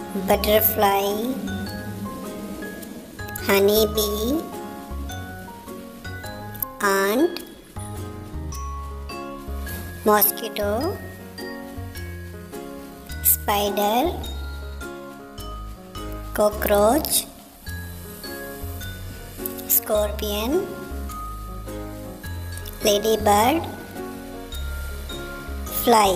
butterfly, honeybee, ant, mosquito, spider, cockroach, scorpion, ladybird, fly.